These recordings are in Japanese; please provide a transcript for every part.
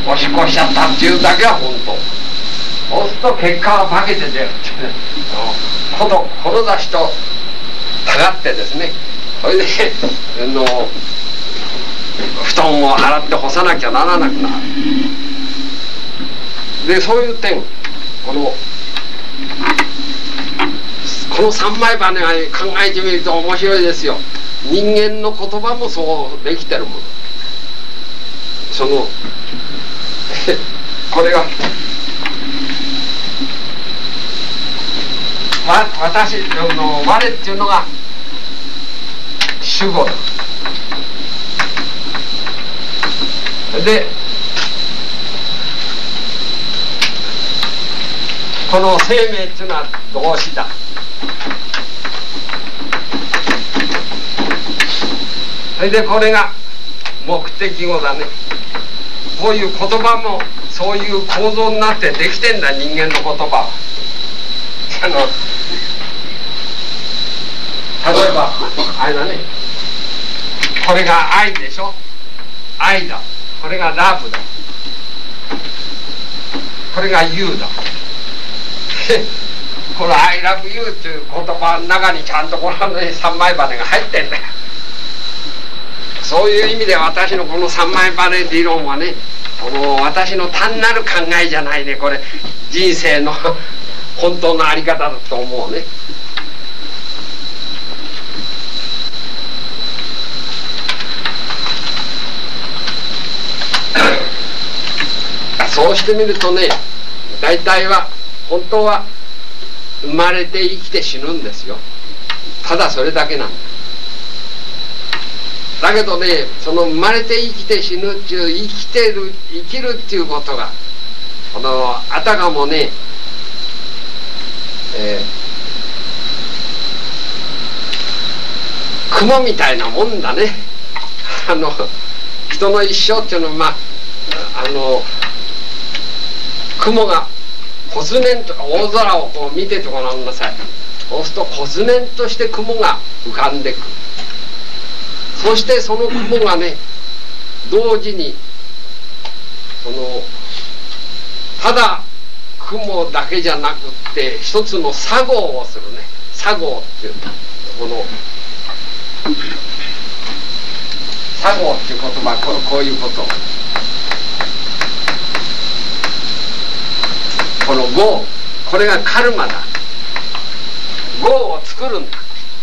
おしっこしちゃったっていうだけは本当。そうすると結果は化けて出るってね、志とたがってですね、それで布団を洗って干さなきゃならなくなる。でそういう点、この三枚羽は考えてみると面白いですよ。人間の言葉もそうできてるもの。これが私の我っていうのが主語だ。でこの生命っていうのは動詞だ。それでこれが目的語だね。こういう言葉もそういう構造になってできてんだ、人間の言葉は。例えばあれだね、これが愛でしょ、愛だ。これがラブだ。これが You だ。この I love you っていう言葉の中にちゃんとこの三枚羽が入ってんだよ。そういう意味で私のこの三枚羽理論はね、この私の単なる考えじゃないね。これ人生の本当のあり方だと思うね。そうしてみるとね、大体は本当は生まれて生きて死ぬんですよ。ただそれだけなんだ。だけどね、その生まれて生きて死ぬっていう生きるっていうことがあたかもね、雲みたいなもんだね。人の一生っていうのは雲がこずねんと大空をこう見ててごらんなさい。そうするとこずねんとして雲が浮かんでくる。そしてその雲がね、同時にただ雲だけじゃなくって一つの作業をするね。作業っていう作業っていう言葉はこういうこと。この業、これがカルマだ。業を作るんだ。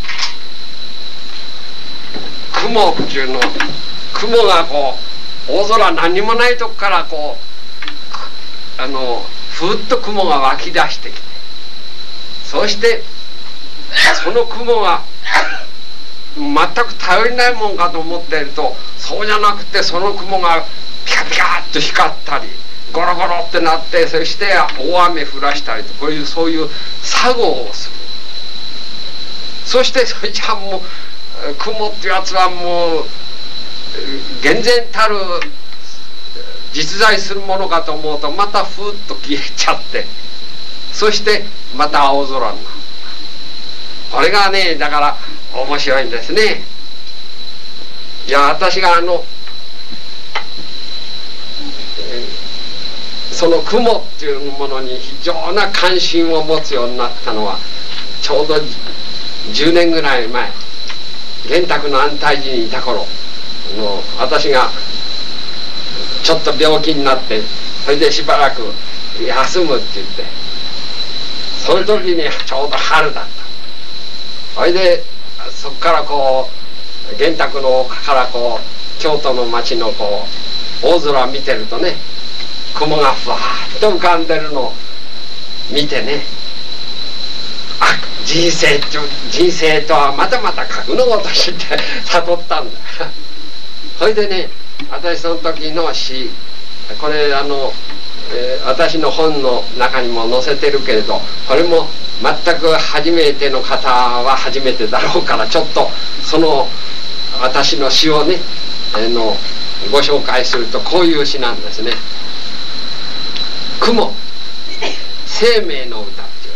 雲っていうの、雲がこう大空何もないとこからこうふーっと雲が湧き出してきて、そしてその雲が全く頼りないもんかと思っていると、そうじゃなくてその雲がピカピカっと光ったりゴロゴロってなって、そして大雨降らしたりと、そういう作業をする。そしてそれじゃあもう雲ってやつはもう厳然たる実在するものかと思うと、またふーっと消えちゃって、そしてまた青空になる。これがね、だから面白いんですね。いや、私がその雲っていうものに非常な関心を持つようになったのはちょうど10年ぐらい前、玄沢の安泰寺にいた頃、私がちょっと病気になって、それでしばらく休むって言って、その時にちょうど春だった。それでそこからこう玄沢の丘からこう京都の町のこう大空を見てるとね、雲がふわーっと浮かんでるのを見てね、あ、人生とはまたまた格のごとしって悟ったんだ。それでね、私その時の詩、これ私の本の中にも載せてるけれど、これも全く初めての方は初めてだろうから、ちょっとその私の詩をねご紹介すると、こういう詩なんですね。雲、生命の歌って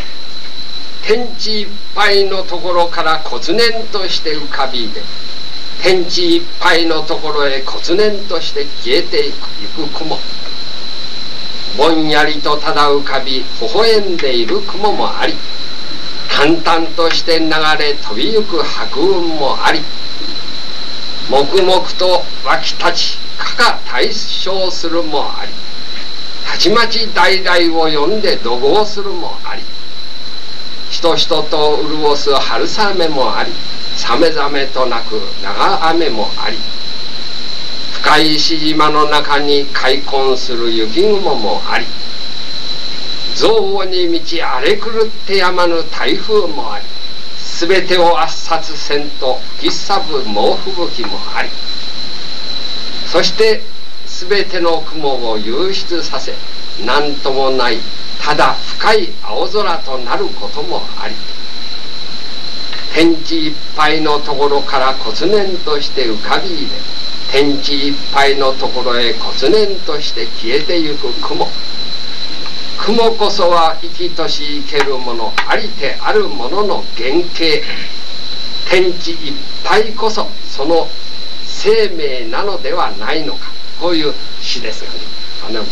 いうね。天地いっぱいのところからこつねんとして浮かびで、 天地いっぱいのところへ忽然として消えていく雲、ぼんやりとただ浮かび微笑んでいる雲もあり、淡々として流れ飛びゆく白雲もあり、黙々と湧き立ちかか対象するもあり、たちまち大々を呼んで怒号するもあり、しとしとと潤す春雨もあり、さめざめと鳴く長雨もあり、深い石島の中に開墾する雪雲もあり、憎悪に満ち荒れ狂ってやまぬ台風もあり、すべてを圧殺せんと吹きさぶ猛吹雪もあり、そしてすべての雲を湧出させ、何ともないただ深い青空となることもあり、天地いっぱいのところから忽然として浮かび入れ、天地いっぱいのところへ忽然として消えてゆく雲、雲こそは生きとし生けるものありてあるものの原型、天地いっぱいこそその生命なのではないのか、こういう詩ですがね。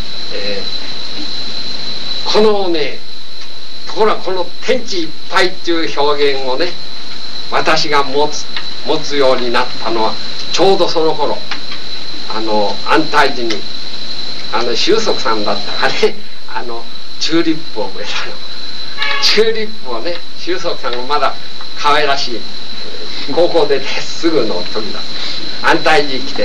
このね、ところがこの天地いっぱいっていう表現をね、私が持つようになったのはちょうどその頃、安泰寺に周足さんだったかね、チューリップを植えたの。チューリップをね、周足さんがまだ可愛らしい高校出てすぐの時だ。安泰寺来て、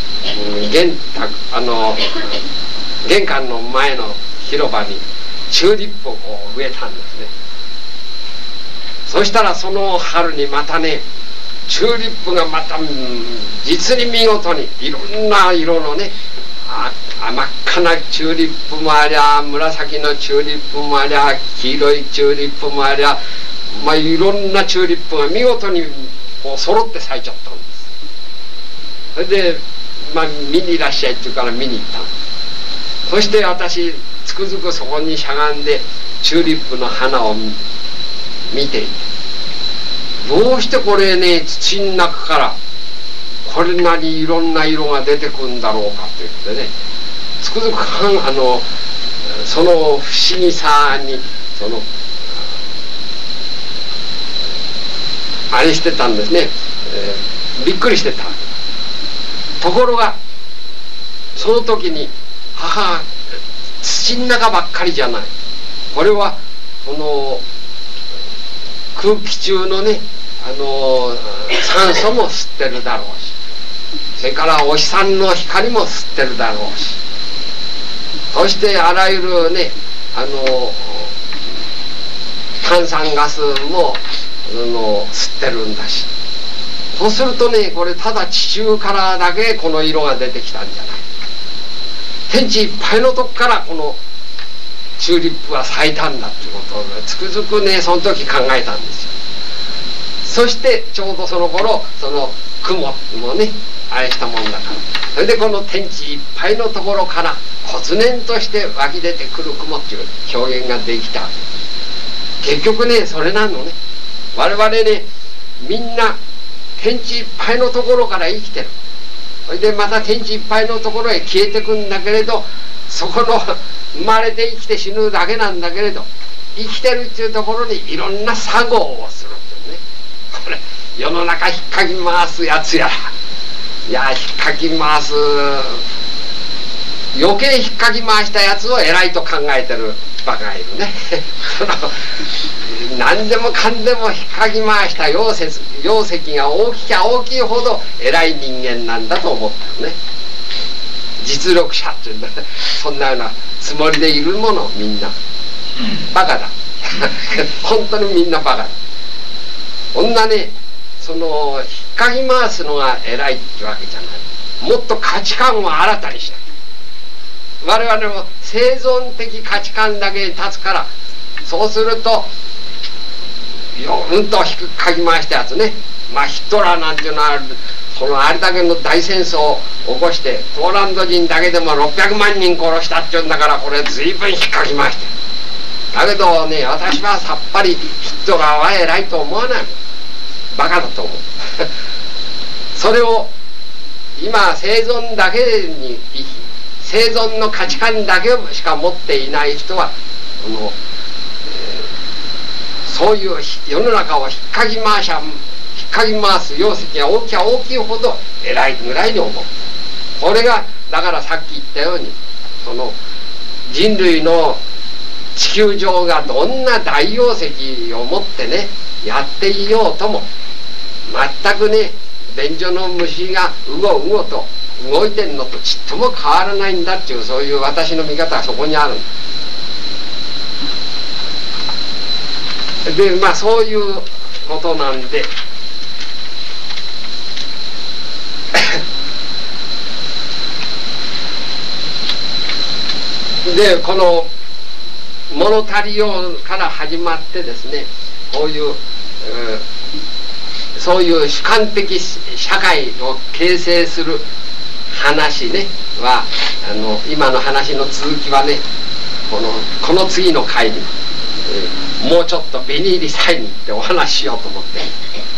玄関の前の広場にチューリップをこう植えたんですね。そしたらその春にまたね、チューリップがまた実に見事にいろんな色のね、真っ赤なチューリップもありゃ、紫のチューリップもありゃ、黄色いチューリップもありゃ、いろんなチューリップが見事にこう揃って咲いちゃったんです。それで見にいらっしゃいって言うから見に行ったの。そして私つくづくそこにしゃがんでチューリップの花を見ていて、どうしてこれね、土の中からこれなりいろんな色が出てくるんだろうかと言ってね、つくづくその不思議さにあれしてたんですね、びっくりしてた。ところがその時に土の中ばっかりじゃない、これはこの空気中のね、酸素も吸ってるだろうし、それからお日さんの光も吸ってるだろうし、そしてあらゆるね、炭酸ガスも吸ってるんだし、そうするとね、これただ地中からだけこの色が出てきたんじゃない、天地いっぱいのとこからこのチューリップが咲いたんだっていうことをつくづくね、その時考えたんですよ。そしてちょうどその頃その雲もね、あれしたもんだから、それでこの天地いっぱいのところから忽然として湧き出てくる雲っていう表現ができた。結局ね、それなのね。我々ね、みんな天地いっぱいのところから生きてる。それでまた天地いっぱいのところへ消えてくんだけれど、そこの生まれて生きて死ぬだけなんだけれど、生きてるっていうところにいろんな作業をするっていうね。これ世の中引っかき回すやつやら、いや引っかき回す、余計引っかき回したやつを偉いと考えてるバカがいるね。何でもかんでも引っかき回した容積が大ききゃ大きいほど偉い人間なんだと思ったよね。実力者っていうんだ、そんなようなつもりでいるもの、みんなバカだ。本当にみんなバカだ。こんなね、引っかき回すのが偉いってわけじゃない。もっと価値観を新たにしなきゃ。我々も生存的価値観だけに立つから、そうするとうんと引っかき回したやつね、ヒトラーなんていうのはあれだけの大戦争を起こしてポーランド人だけでも600万人殺したっていうんだから、これ随分引っかき回してる。だけどね、私はさっぱりヒトラーは偉いと思わない。バカだと思う。 それを今生存だけに生き、生存の価値観だけしか持っていない人はそういう世の中を引っかき回す容積が大きな大きいほど偉いぐらいに思う。これがだからさっき言ったようにその人類の地球上がどんな大容積を持ってねやっていようとも全くね便所の虫がうごうごと動いてんのとちっとも変わらないんだっていう、そういう私の見方はそこにある。でまあそういうことなんででこの物足りようから始まってですね、こういう、そういう主観的社会を形成する話ねは今の話の続きはねこの次の回に、もうちょっと紅入り祭に行ってお話ししようと思って。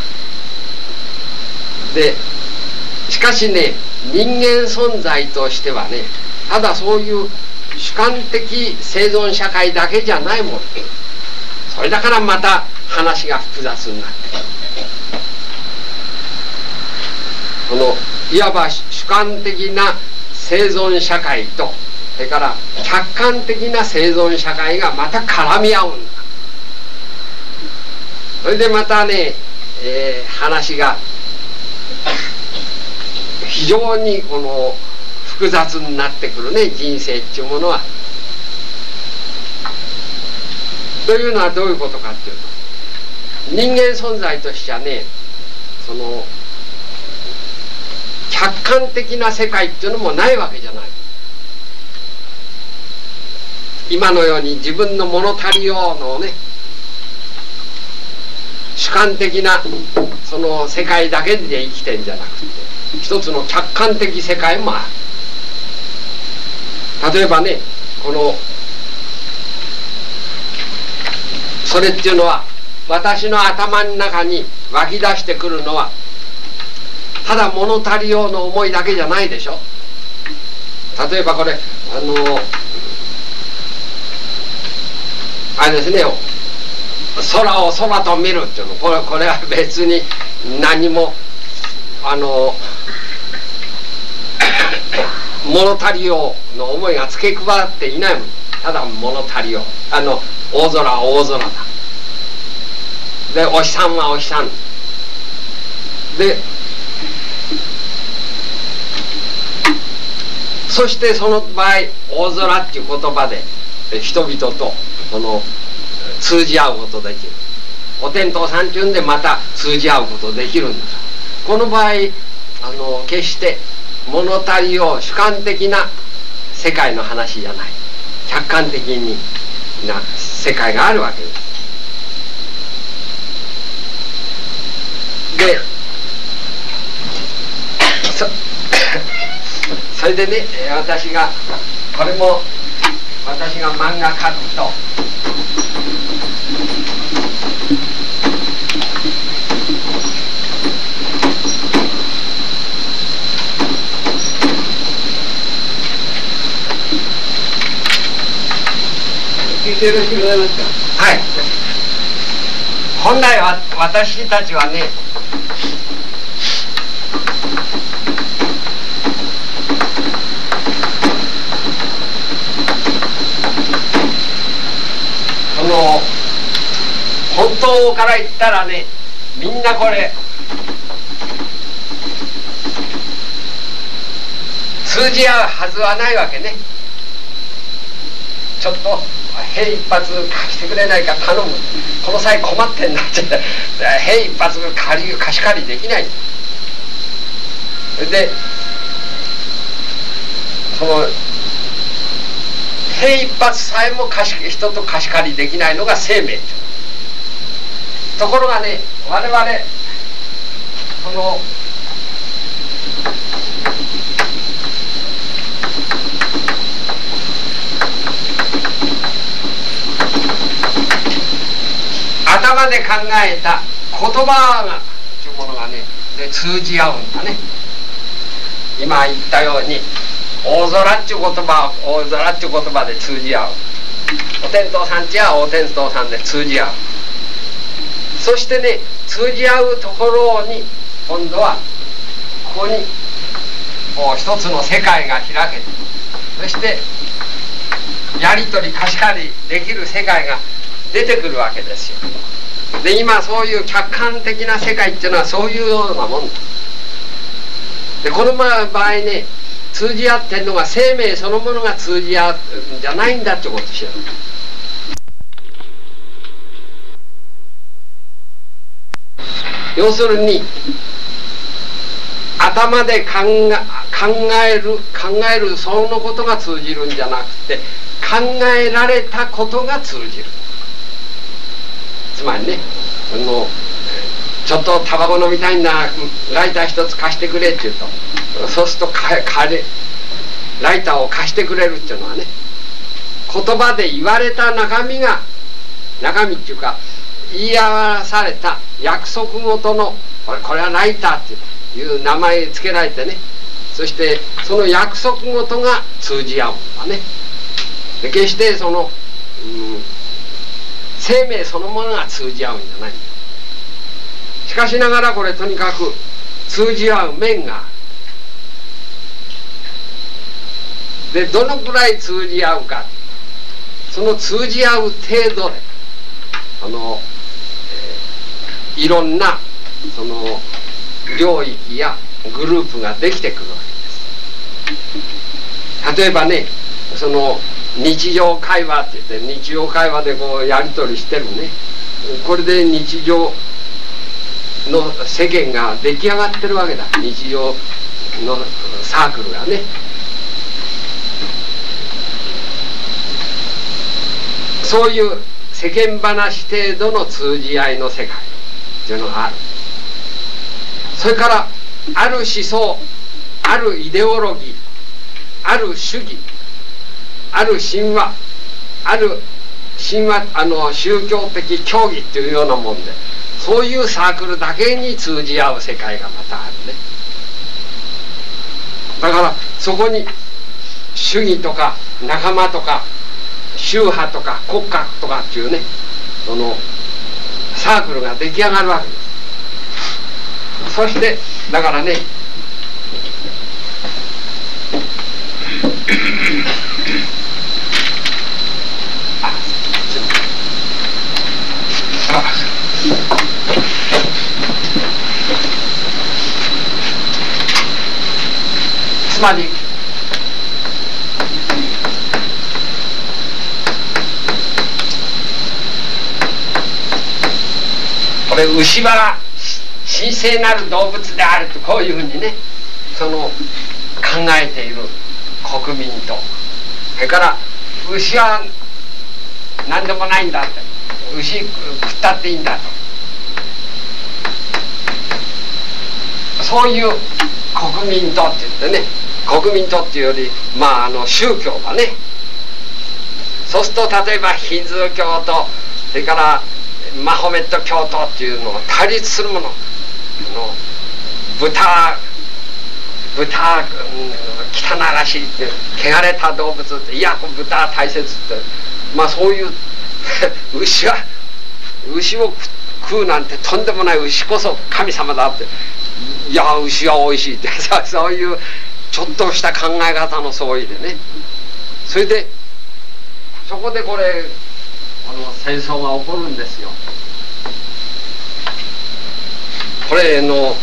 でしかしね人間存在としてはねただそういう主観的生存社会だけじゃないもの。それだからまた話が複雑になっていわば主観的な生存社会とそれから客観的な生存社会がまた絡み合うんだ。それでまたね、話が非常に複雑になってくるね人生っていうものは。というのはどういうことかっていうと、人間存在としてはね客観的な世界っていうのもないわけじゃない。今のように自分の物足りようのね主観的なその世界だけで生きてんじゃなくて一つの客観的世界もある。例えばねそれっていうのは私の頭の中に湧き出してくるのはただ物足りようの思いだけじゃないでしょ。例えばこれあれですね、空を空と見るっていうのこれは別に何も物足りようの思いが付け加わっていないもん。ただ物足りよう大空は大空だでお日さんはお日さんでそしてその場合大空っていう言葉で人々と通じ合うことできる。お天道さんっていうんでまた通じ合うことできるんだ。この場合決して物足りよう主観的な世界の話じゃない、客観的な世界があるわけです。でそれでね私がこれも私が漫画描くとよろしくございますか。はい。本来は私たちはね本当から言ったらねみんなこれ通じ合うはずはないわけね。ちょっと兵一発貸してくれないか頼む、この際困ってんだって兵一発貸し借りできない。でその兵一発さえも人と貸し借りできないのが生命ところがね我々頭で考えた言葉がというものがねで通じ合うんだね。今言ったように大空っていう言葉大空っていう言葉で通じ合う。お天道さんちはお天道さんで通じ合う。そしてね、通じ合うところに今度はここにこう一つの世界が開けて、そしてやり取り貸し借りできる世界が出てくるわけですよ。で今そういう客観的な世界っていうのはそういうようなもんだ。でこの場合ね、通じ合ってるのが生命そのものが通じ合うんじゃないんだってことを知らない。要するに頭で考えるそのことが通じるんじゃなくて、考えられたことが通じる。つまりね、ちょっとタバコ飲みたいんだ、ライター一つ貸してくれって言うと、そうするとライターを貸してくれるっていうのはね、言葉で言われた中身っていうか言い表された約束ごとのこれはライターっていう名前つけられてね、そしてその約束ごとが通じ合うんだね。で決してその、生命そのものが通じ合うんじゃない。しかしながらこれとにかく通じ合う面がある。でどのくらい通じ合うか、その通じ合う程度でいろんなその領域やグループができてくるわけです。例えばね、その日常会話って言って日常会話でこうやり取りしてるね、これで日常の世間が出来上がってるわけだ。日常のサークルがね。そういう世間話程度の通じ合いの世界っていうのがある。それからある思想、あるイデオロギー、ある主義、ある神話、宗教的教義っていうようなもんで、そういうサークルだけに通じ合う世界がまたあるね。だからそこに主義とか仲間とか宗派とか国家とかっていうね、そのサークルが出来上がるわけです。そしてだからね、つまりこれ牛は神聖なる動物であるとこういうふうにね、その考えている国民と、それから牛は何でもないんだって、牛食ったっていいんだと、そういう国民とって言ってね、国民とっていうより宗教だね。そうすると例えばヒンズー教とそれからマホメット教徒っていうのを対立するもの、豚汚らしいって汚れた動物って、いや豚は大切って、そういう牛を食うなんてとんでもない、牛こそ神様だって、いや牛はおいしいってそういうちょっとした考え方の相違でね、それでそこでこれ戦争が起こるんですよ。これの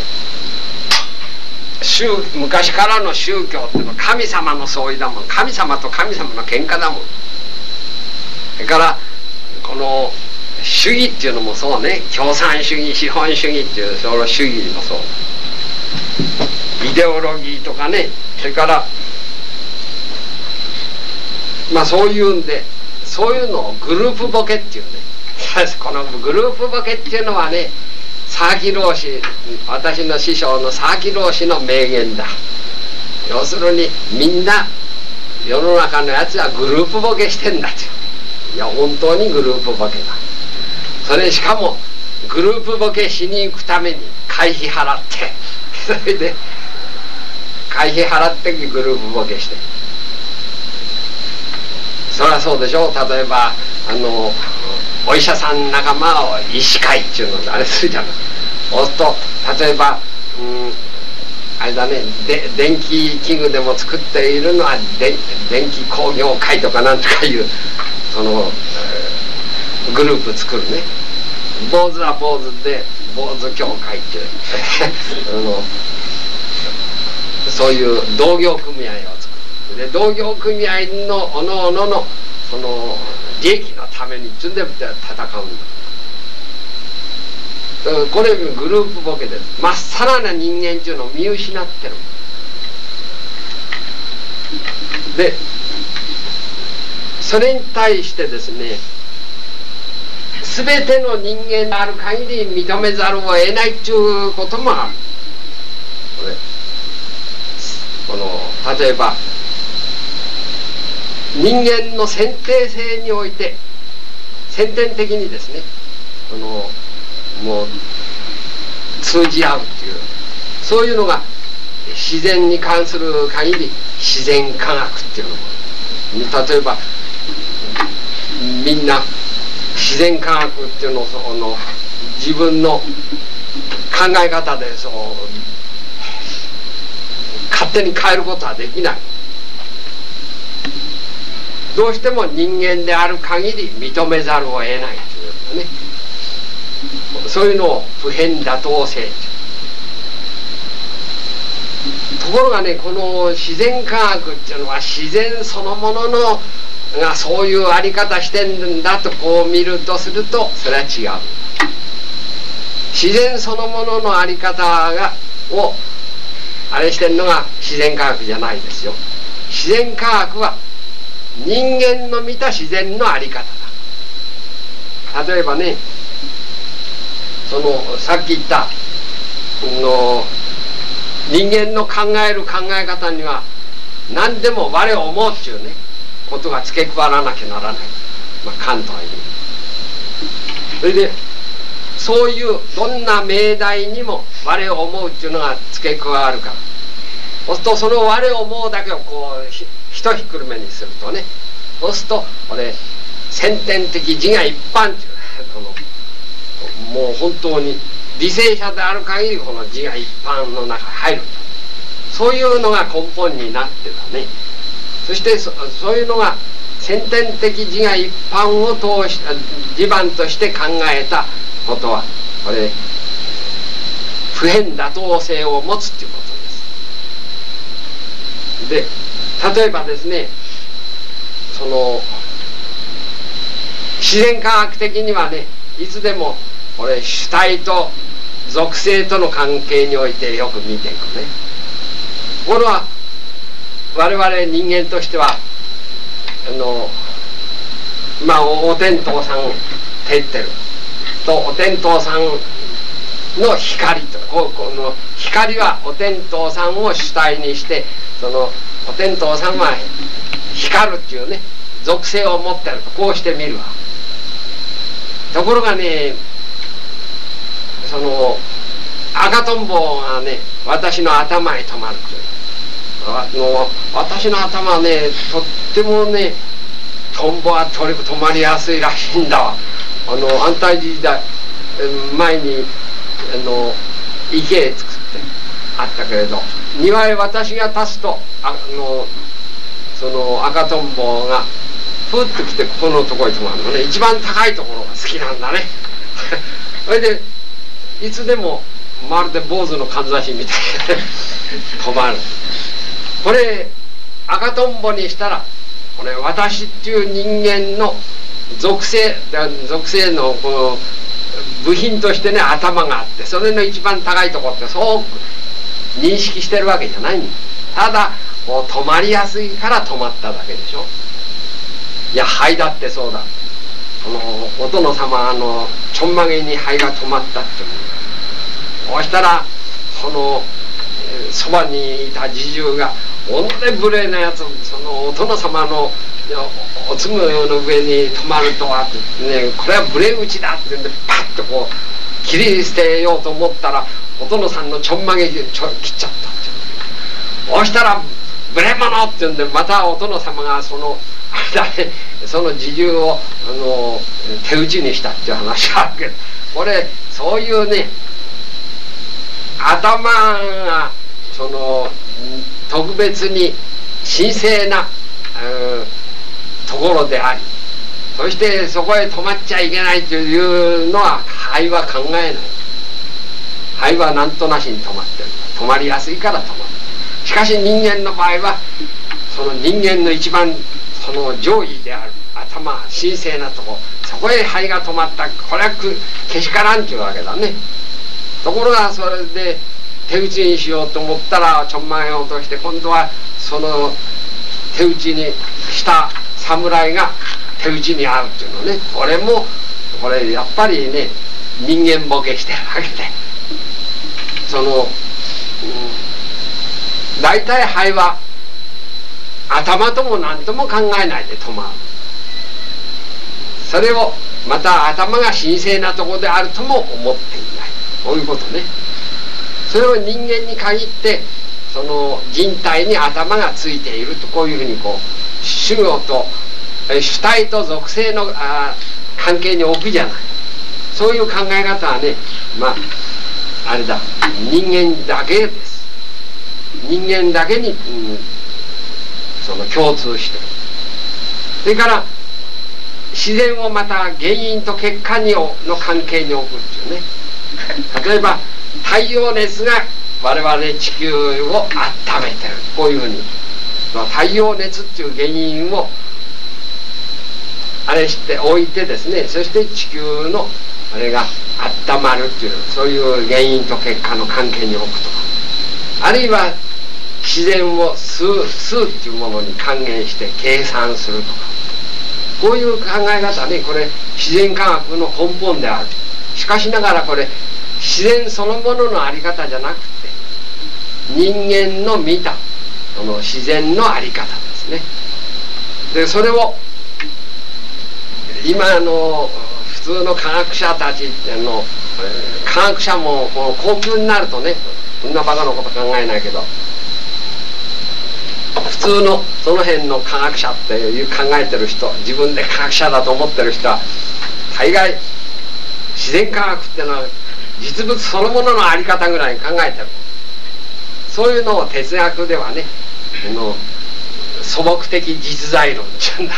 昔からの宗教っていうのは神様の相違だもん。神様と神様の喧嘩だもん。それからこの主義っていうのもそうね、共産主義資本主義っていうその主義もそう、イデオロギーとかね、それからそういうんで、そういうのをグループボケっていうねこのグループボケっていうのはね、佐々木老師、私の師匠の佐々木老師の名言だ。要するにみんな世の中のやつはグループボケしてんだと。いや本当にグループボケだ。それしかもグループボケしに行くために会費払ってそれで会費払ってグループボケして、そりゃそうでしょ。例えばお医者さん仲間を医師会っていうのあれするじゃない。そうすると例えば、あれだね、電気器具でも作っているのは電気工業会とかなんとかいうそのグループ作るね。坊主は坊主で坊主協会っていうそういう同業組合を作る。で同業組合のおのおののその利益のためにつんで戦うんだ。これグループボケでまっさらな人間っていうのを見失ってる。でそれに対してですね、全ての人間である限り認めざるを得ないっていうこともある。例えば人間の先天性において先天的にですね、もう通じ合うっていうそういうのが自然に関する限り自然科学っていうのも、例えばみんな自然科学っていうのを自分の考え方で勝手に変えることはできない。どうしても人間である限り認めざるを得ないというね、そういうのを不変妥当性ところがね、この自然科学っていうのは自然そのもののがそういうあり方してるんだとこう見るとするとそれは違う。自然そのもののあり方をあれしてるのが自然科学じゃないですよ。自然科学は人間の見た自然のあり方だ。例えばね、さっき言った人間の考える考え方には何でも我を思うっていうねことが付け加わらなきゃならない、カントは言う。それでそういうどんな命題にも我を思うっていうのが付け加わるから、そうするとその我を思うだけをこうひとひっくるめにするとね、そうするとこれ先天的自我一般っていうもう本当に理性者である限りこの自我一般の中に入ると、そういうのが根本になってたね。そしてそういうのが先天的自我一般を通し地盤として考えたことはこれ不変妥当性を持つっていうことです。で例えばですね、自然科学的にはね、いつでもこれ主体と属性との関係においてよく見ていくね。これは我々人間としてはお天道さん照ってるとお天道さんの光とこの光はお天道さんを主体にしてお天道さんは光るっていうね属性を持ってるとこうして見るわ。ところがね、赤とんぼがね私の頭に止まるという。私の頭はねとってもねトンボは止まりやすいらしいんだわ。安泰寺時代前に池作ってあったけれど、庭へ私が立つとその赤とんぼがふっと来てここのところに止まるのね。一番高いところが好きなんだねそれでいつでもまるで坊主のかんざしみたいに止まる。これ赤とんぼにしたらこれ私っていう人間の属性のこの部品としてね頭があって、それの一番高いところってそう認識してるわけじゃないんだ。ただこう止まりやすいから止まっただけでしょ。いや肺だってそうだ。お殿様ちょんまげに肺が止まったっていう。こうしたらそばにいた侍従がおのれ無礼なやつ、お殿様のおつむの上に止まるとはってね、これは無礼打ちだって言うんでパッとこ切り捨てようと思ったらお殿さんのちょんまげ切っちゃったって。そしたら「無礼者!」って言うんで、またお殿様がその侍従を手打ちにしたっていう話があるけど、これそういうね、頭が特別に神聖なところであり、そしてそこへ止まっちゃいけないというのは肺は考えない。肺はなんとなしに止まってる。止まりやすいから止まる。しかし人間の場合はその人間の一番その上位である頭、神聖なとこ、そこへ肺が止まった。これはけしからんちゅうわけだね。ところがそれで手打ちにしようと思ったらちょんまげを落として、今度はその手打ちにした侍が手打ちに遭うっていうのね。これやっぱりね、人間ボケしてるわけで、大体肺は頭とも何とも考えないで止まる。それをまた頭が神聖なところであるとも思っていない。こういうことね。それを人間に限ってその人体に頭がついていると、こういうふうに主語と主体と属性の関係に置くじゃない。そういう考え方はね、あれだ、人間だけです。人間だけに、共通してる。それから自然をまた原因と結果の関係に置くっていうね。例えば太陽熱が我々地球を温めてる、こういうふうに太陽熱っていう原因をあれしておいてですね、そして地球のあれが温まるっていう、そういう原因と結果の関係に置くとか、あるいは自然を吸うっていうものに還元して計算するとか、こういう考え方ね、これ自然科学の根本である。しかしながらこれ自然そのもののあり方じゃなくて、人間の見たその自然のあり方ですね。でそれを今普通の科学者たち科学者も高級になるとね、こんなバカなこと考えないけど、普通のその辺の科学者っていう考えてる人、自分で科学者だと思ってる人は大概自然科学ってのは実物そのもののあり方ぐらいに考えてる。そういうのを哲学ではね、素朴的実在論っていうんだ。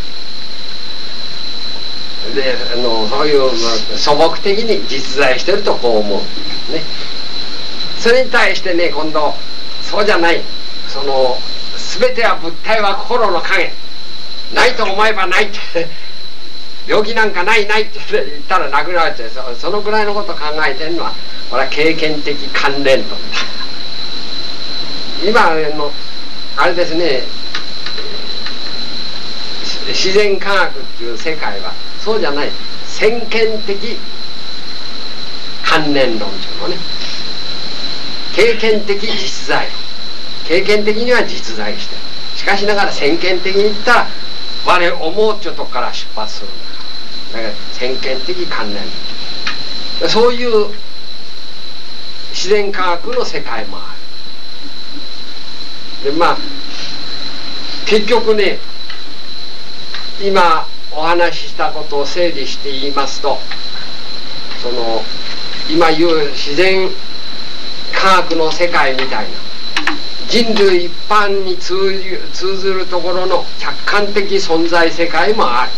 でそういう素朴的に実在してるとこう思うね。それに対してね、今度そうじゃない、全ては物体は心の影、ないと思えばないって病気なんかないって言ったらなくなっちゃう。そのぐらいのことを考えてるのはこれは経験的関連論だ。今あれですね、自然科学っていう世界はそうじゃない、先見的関連論っていうのね、経験的実在、経験的には実在してる。しかしながら先見的に言ったら我思うっちゅうとこから出発するんだから、先見的関連論、そういう自然科学の世界もある。で結局ね、今お話ししたことを整理して言いますと、今言う自然科学の世界みたいな人類一般に通ずるところの客観的存在世界もある。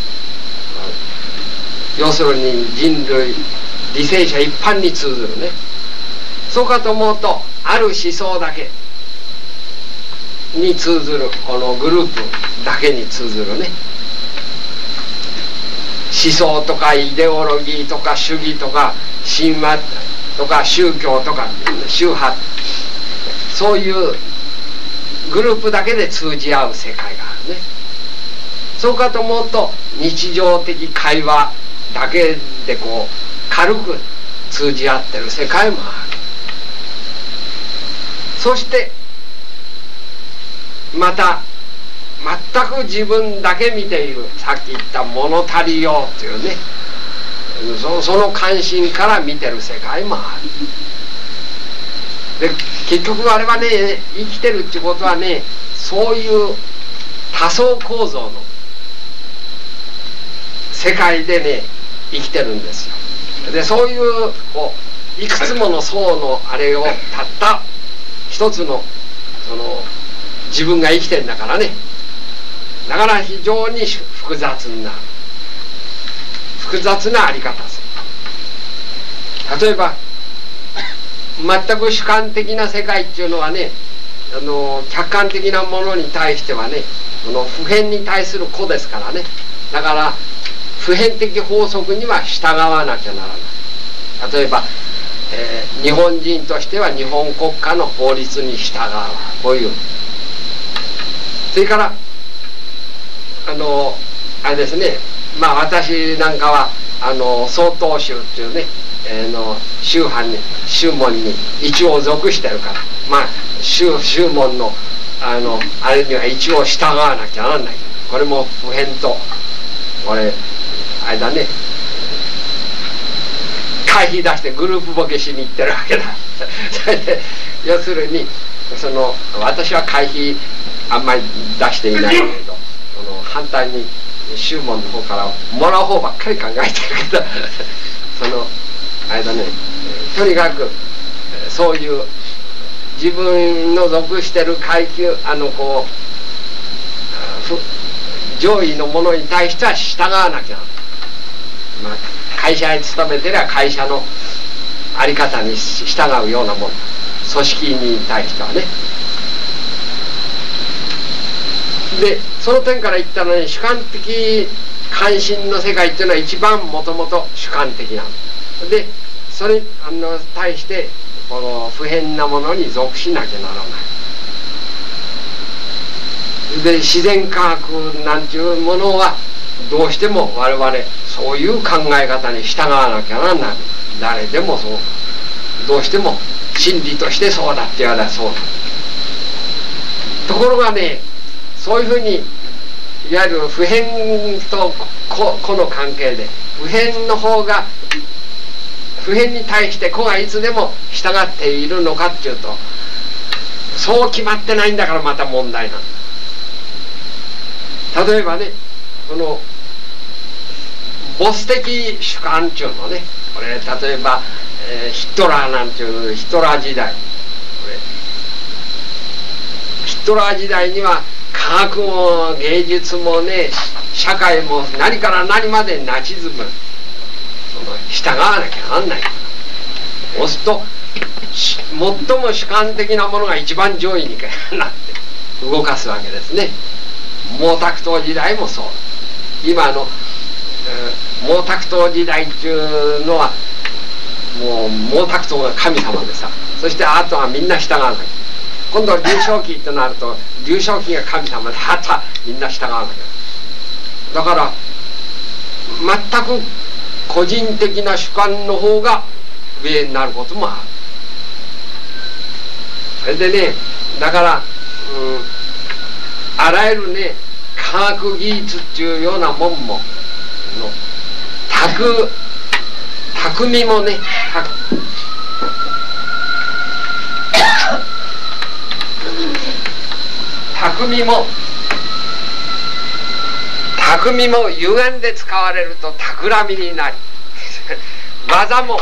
要するに人類理性者一般に通ずるね。そうかと思うとある思想だけに通ずる、このグループだけに通ずるね、思想とかイデオロギーとか主義とか神話とか宗教とか宗派、そういうグループだけで通じ合う世界があるね。そうかと思うと日常的会話だけで軽く通じ合ってる世界もある。そしてまた全く自分だけ見ている、さっき言った物足りようというね、 その関心から見てる世界もある。で結局あれはね、生きてるってことはね、そういう多層構造の世界でね生きてるんですよ。でそういういくつもの層のあれをたった一つのその自分が生きてるんだからね。だから非常に複雑なあり方です。例えば全く主観的な世界っていうのはね、客観的なものに対してはね、普遍に対する個ですからね。だから普遍的法則には従わなきゃならない。例えば、日本人としては日本国家の法律に従う、こういう。それからあれですね、まあ私なんかは曹洞宗っていうね、宗門に一応属してるから、まあ宗門のあれには一応従わなきゃならない。これも普遍とこれあれだね、会費出してグループボケしに行ってるわけだ。それで要するに私は会費あんまり出していないけれど、反対に宗門の方からもらう方ばっかり考えてるけどあれだね、とにかくそういう自分の属してる階級上位のものに対しては従わなきゃ、まあ、会社に勤めてりゃ会社の在り方に従うようなもの、組織に対してはね。でその点から言ったのに、主観的関心の世界っていうのは一番もともと主観的なので、それに対してこの普遍なものに属しなきゃならない。で自然科学なんていうものはどうしても我々そういう考え方に従わなきゃならない。誰でもそう、どうしても真理としてそうだって言われたらそうだ。ところがね、そういうふうにいわゆる普遍と個の関係で、普遍の方が普遍に対して個がいつでも従っているのかっていうと、そう決まってないんだからまた問題なんだ。例えばね、このボス的主観っていうのね、これ例えば、ヒトラーなんていうヒトラー時代、ヒトラー時代には科学も芸術もね、社会も何から何までナチズム従わなきゃなんない。そうすると最も主観的なものが一番上位になって動かすわけですね。毛沢東時代もそう。今毛沢東時代っていうのはもう毛沢東が神様でさ、そしてあとはみんな従わなきゃ。今度劉少奇となると劉少奇が神様であとはみんな従わなきゃ。だから全く個人的な主観の方が上になることもある。それでね、だからあらゆるね科学技術っていうようなもんも匠もね匠も歪んで使われると企みになり技も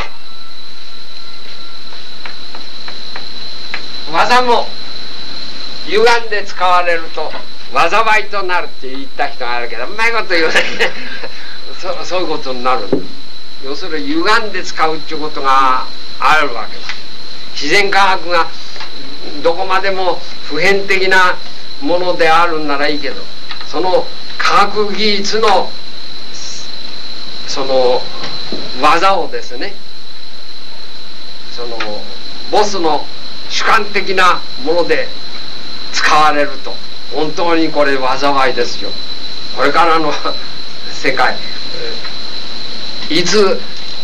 歪んで使われると災いとなるって言った人があるけど、うまいこと言うねそういうことになる。要するに歪んで使うっていうことがあるわけです。自然科学がどこまでも普遍的なものであるんならいいけど、その科学技術のその技をですね、そのボスの主観的なもので使われると本当にこれ災いですよ。これからの世界、いつ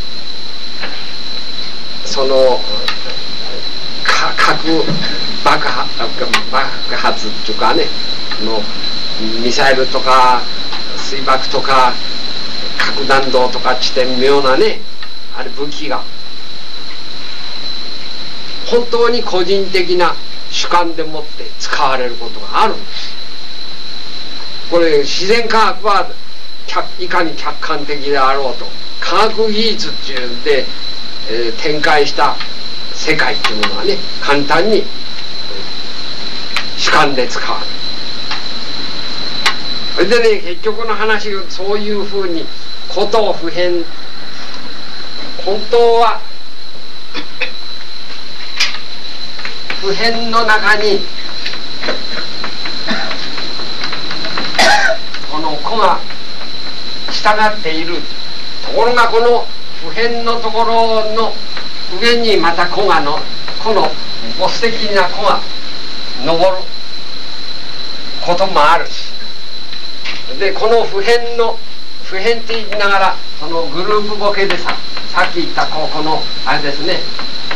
その核爆発っていうかねのミサイルとか水爆とか核弾頭とか地点妙なねあれ武器が本当に個人的な主観でもって使われることがあるんです。これ自然科学はいかに客観的であろうと科学技術っていうんで、展開した世界っていうものはね簡単に、主観で使われる。それでね結局の話をそういうふうにことを普遍本当は普遍の中にこの個が従っているところがこの普遍のところの上にまた個がのこのボス的な個が昇ることもあるしでこの普遍って言いながらそのグループボケでさっき言ったこのあれですね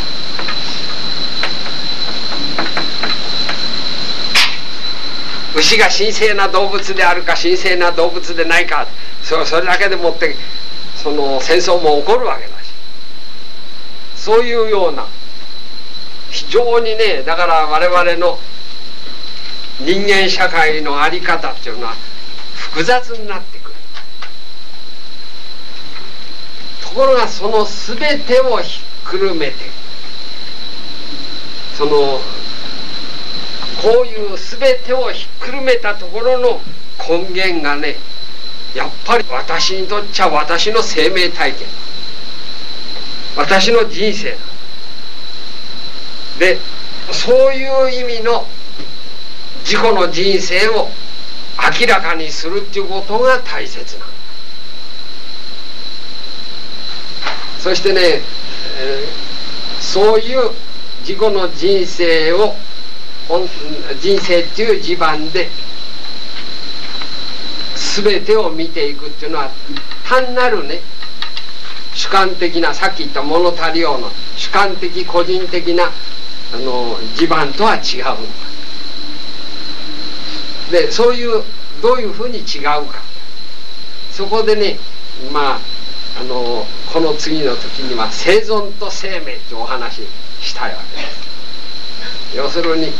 牛が神聖な動物であるか神聖な動物でないかそれだけでもってその戦争も起こるわけだしそういうような非常にねだから我々の人間社会の在り方っていうのは複雑になってくる。ところがその全てをひっくるめてそのこういう全てをひっくるめたところの根源がねやっぱり私にとっちゃ私の生命体験私の人生だでそういう意味の自己の人生を明らかにするっていうことが大切なそしてね、そういう自己の人生を人生っていう地盤で全てを見ていくっていうのは単なるね主観的なさっき言った物足りようの主観的個人的な地盤とは違うのでそういうどういうふうに違うかそこでねこの次の時には生存と生命ってお話ししたいわけです。要するに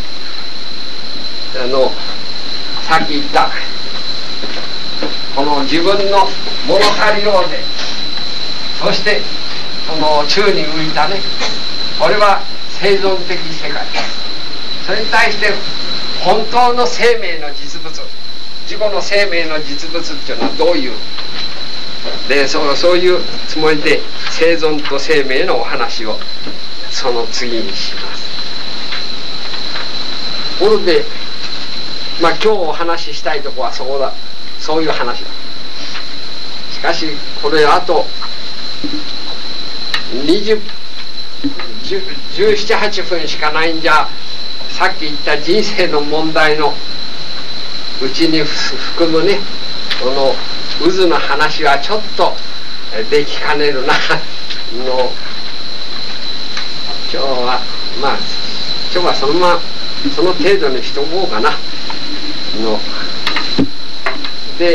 さっき言ったこの自分の物足りようでそしてその宙に浮いたねこれは生存的世界それに対して本当の生命の実物自己の生命の実物っていうのはどういうでそういうつもりで生存と生命のお話をその次にします。ところで今日お話ししたいとこはそういう話だ。しかしこれあと17、8分しかないんじゃさっき言った人生の問題のうちに含むねこの渦の話はちょっとできかねるな今日はその程度にしとこうかなで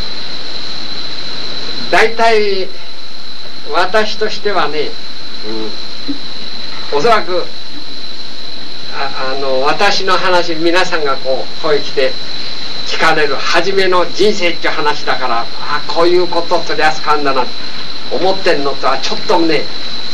大体私としてはね、おそらく私の話皆さんがこう来て聞かれる初めの人生っていう話だからこういうことを取り扱うんだな思ってんのとはちょっとね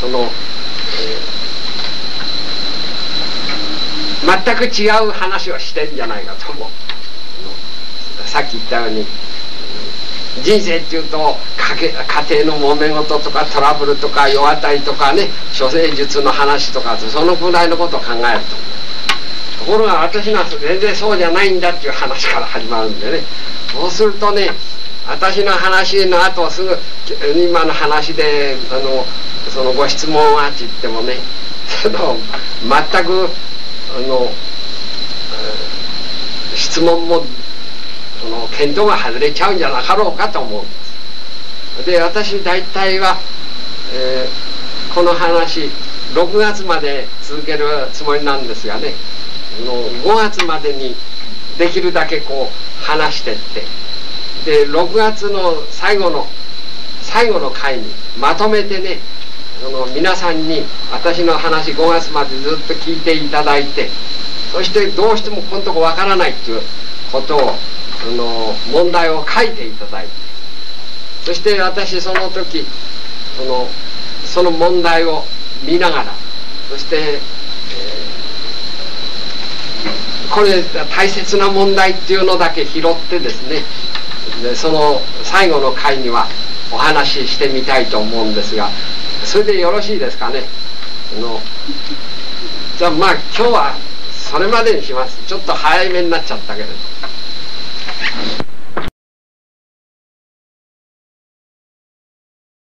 全く違う話をしてるんじゃないかと思う。さっき言ったように人生っていうと家庭の揉め事とかトラブルとか世当たりとかね処世術の話とかそのくらいのことを考えるところが私のは全然そうじゃないんだっていう話から始まるんでねそうするとね私の話の後すぐ今の話でそのご質問はって言ってもね全く質問も見当が外れちゃうんじゃなかろうかと思うんです。で私大体は、この話6月まで続けるつもりなんですがね5月までにできるだけこう話してってで6月の最後の最後の回にまとめてね、皆さんに私の話5月までずっと聞いていただいて、そしてどうしてもこのとこわからないということを問題を書いていただいて、そして私その時その問題を見ながら、そして、これ大切な問題っていうのだけ拾ってですね、でその最後の回にはお話ししてみたいと思うんですが、それでよろしいですかね。じゃあまあ今日はそれまでにします。ちょっと早めになっちゃったけれど。